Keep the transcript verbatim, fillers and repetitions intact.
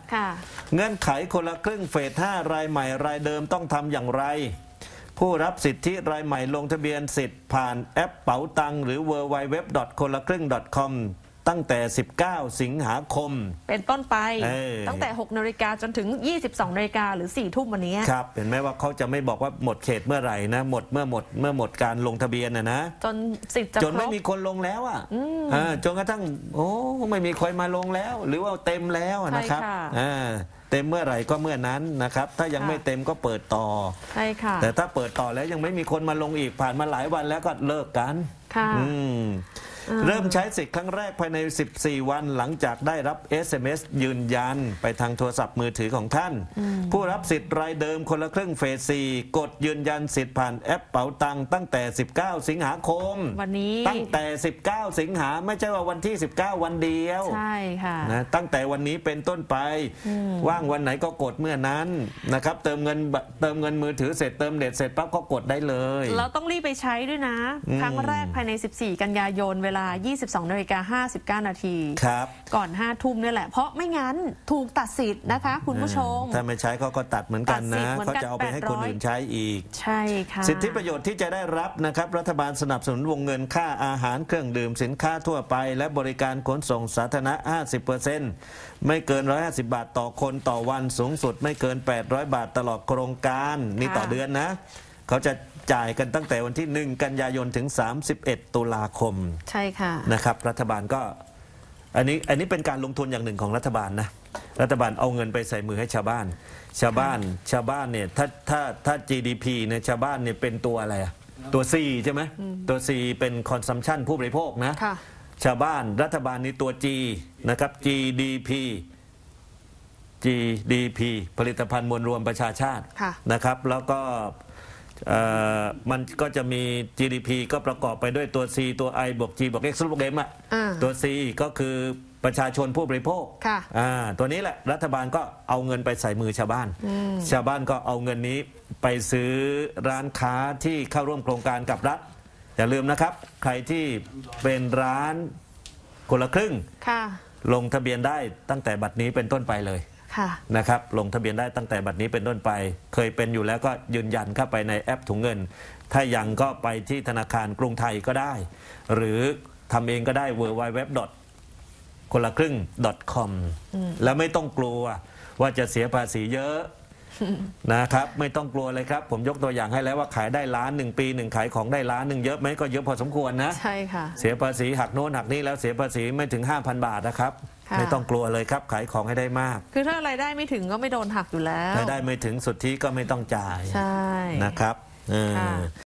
เงื่อนไขคนละครึ่งเฟสห้ารายใหม่รายเดิมต้องทำอย่างไรผู้รับสิทธิรายใหม่ลงทะเบียนสิทธิ์ผ่านแอปเป๋าตังหรือ ดับเบิลยู ดับเบิลยู ดับเบิลยู ดอท คนละครึ่ง ดอท คอม ตั้งแต่สิบเก้าสิงหาคมเป็นต้นไปตั้งแต่หกนาฬิกาจนถึงยี่สิบสองนาฬิกาหรือสี่ทุ่มวันนี้ครับเห็นไหมว่าเขาจะไม่บอกว่าหมดเขตเมื่อไหร่นะหมดเมื่อหมดเมื่อหมดการลงทะเบียนนะนะจนสิทธิ์จะจนไม่มีคนลงแล้วอ่ะจนกระทั่งโอ้ไม่มีคนมาลงแล้วหรือว่าเต็มแล้วนะครับเต็มเมื่อไหร่ก็เมื่อนั้นนะครับถ้ายังไม่เต็มก็เปิดต่อใช่ค่ะแต่ถ้าเปิดต่อแล้วยังไม่มีคนมาลงอีกผ่านมาหลายวันแล้วก็เลิกกันค่ะเริ่มใช้สิทธิ์ครั้งแรกภายในสิบสี่วันหลังจากได้รับ เอส เอ็ม เอส ยืนยันไปทางโทรศัพท์มือถือของท่านผู้รับสิทธิ์รายเดิมคนละครึ่งเฟสสี่กดยืนยันสิทธิ์ผ่านแอปเป๋าตังตั้งแต่สิบเก้าสิงหาคมวันนี้ตั้งแต่สิบเก้าสิงหาไม่ใช่ว่าวันที่สิบเก้าวันเดียวใช่ค่ะนะตั้งแต่วันนี้เป็นต้นไปว่างวันไหนก็กดเมื่อนั้นนะครับเติมเงินเติมเงินมือถือเสร็จเติมเน็ตเสร็จปั๊บก็กดได้เลยเราต้องรีบไปใช้ด้วยนะครั้งแรกภายในสิบสี่กันยายนเวลายี่สิบสองนาฬิกาห้าสิบเก้านาทีครับก่อนห้าทุ่มนี่แหละเพราะไม่งั้นถูกตัดสิทธิ์นะคะคุณผู้ชมถ้าไม่ใช้เขาก็ตัดเหมือนกันนะเขาจะเอาไปให้คนอื่นใช้อีกใช่ค่ะสิทธิประโยชน์ที่จะได้รับนะครับรัฐบาลสนับสนุนวงเงินค่าอาหารเครื่องดื่มสินค้าทั่วไปและบริการขนส่งสาธารณะ ห้าสิบเปอร์เซ็นต์ ไม่เกินหนึ่งร้อยห้าสิบบาทต่อคนต่อวันสูงสุดไม่เกินแปดร้อยบาทตลอดโครงการนี่ต่อเดือนนะเขาจะจ่ายกันตั้งแต่วันที่หนึ่งกันยายนถึงสามสิบเอ็ดตุลาคมใช่ค่ะนะครับรัฐบาลก็อันนี้อันนี้เป็นการลงทุนอย่างหนึ่งของรัฐบาลนะรัฐบาลเอาเงินไปใส่มือให้ชาวบ้านชาวบ้านชาวบ้านเนี่ยถ้าถ้าถ้า จี ดี พี เนี่ยชาวบ้านเนี่ยเป็นตัวอะไรอะตัว C ใช่ไหมตัว C เป็น consumption ผู้บริโภคนะชาวบ้านรัฐบาลนี่ตัว G นะครับ จี ดี พี จี ดี พี ผลิตภัณฑ์มวลรวมประชาชาตินะครับแล้วก็มันก็จะมี จี ดี พี ก็ประกอบไปด้วยตัว C ตัว I บวก G บวก X บวก M อ่ะตัว C ก็คือประชาชนผู้บริโภคตัวนี้แหละรัฐบาลก็เอาเงินไปใส่มือชาวบ้านชาวบ้านก็เอาเงินนี้ไปซื้อร้านค้าที่เข้าร่วมโครงการกับรัฐอย่าลืมนะครับใครที่เป็นร้านคนละครึ่งลงทะเบียนได้ตั้งแต่บัดนี้เป็นต้นไปเลยนะครับลงทะเบียนได้ตั้งแต่บัดนี้เป็นต้นไปเคยเป็นอยู่แล้วก็ยืนยันเข้าไปในแอปถุงเงินถ้ายังก็ไปที่ธนาคารกรุงไทยก็ได้หรือทำเองก็ได้ ดับเบิลยู ดับเบิลยู ดับเบิลยู ดอท คนละครึ่ง ดอท คอม แล้วไม่ต้องกลัวว่าจะเสียภาษีเยอะนะครับไม่ต้องกลัวเลยครับผมยกตัวอย่างให้แล้วว่าขายได้ล้านหนึ่งปีหนึ่งขายของได้ล้านหนึ่งเยอะไหมก็เยอะพอสมควรนะใช่ค่ะเสียภาษีหักโน้นหักนี่แล้วเสียภาษีไม่ถึง ห้าพัน บาทนะครับไม่ต้องกลัวเลยครับขายของให้ได้มากคือถ้ารายได้ไม่ถึงก็ไม่โดนหักอยู่แล้วรายได้ไม่ถึงสุทธิก็ไม่ต้องจ่ายใช่นะครับ